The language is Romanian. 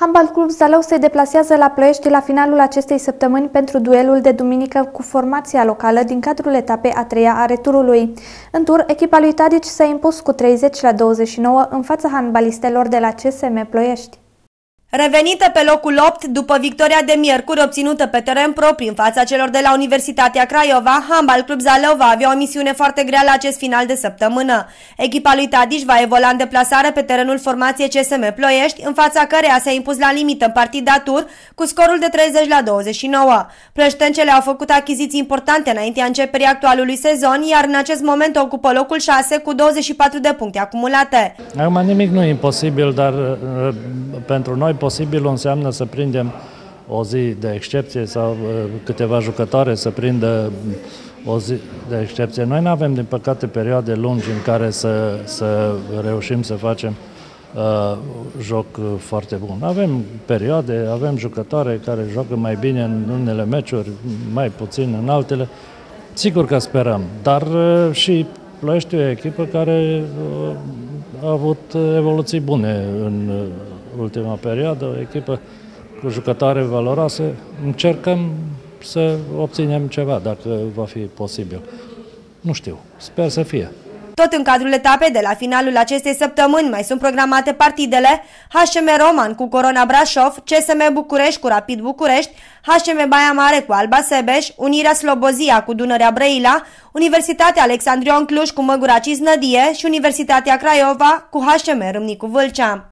Handbal Club Zalău se deplasează la Ploiești la finalul acestei săptămâni pentru duelul de duminică cu formația locală din cadrul etapei a treia a returului. În tur, echipa lui Tadici s-a impus cu 30-29 în fața handbalistelor de la CSM Ploiești. Revenită pe locul 8 după victoria de miercuri obținută pe teren propriu în fața celor de la Universitatea Craiova, Handbal Club Zalău va avea o misiune foarte grea la acest final de săptămână. Echipa lui Tadici va evolua în deplasare pe terenul formației CSM Ploiești, în fața căreia s-a impus la limită în partida tur cu scorul de 30-29. Ploieștencele au făcut achiziții importante înaintea începerii actualului sezon, iar în acest moment ocupă locul 6 cu 24 de puncte acumulate. Acum nimic nu e imposibil, dar pentru noi posibil înseamnă să prindem o zi de excepție sau câteva jucătoare să prindă o zi de excepție. Noi nu avem, din păcate, perioade lungi în care să reușim să facem joc foarte bun. Avem perioade, avem jucătoare care joacă mai bine în unele meciuri, mai puțin în altele. Sigur că sperăm, dar și Ploiești e o echipă care a avut evoluții bune în ultima perioadă, o echipă cu jucătoare valoroase. Încercăm să obținem ceva, dacă va fi posibil. Nu știu, sper să fie. Tot în cadrul etapei de la finalul acestei săptămâni mai sunt programate partidele HCM Roman cu Corona Brașov, CSM București cu Rapid București, HCM Baia Mare cu Alba Sebeș, Unirea Slobozia cu Dunărea Brăila, Universitatea Alexandrion Cluj cu Măgura Cisnădie și Universitatea Craiova cu HCM Râmnicu Vâlcea.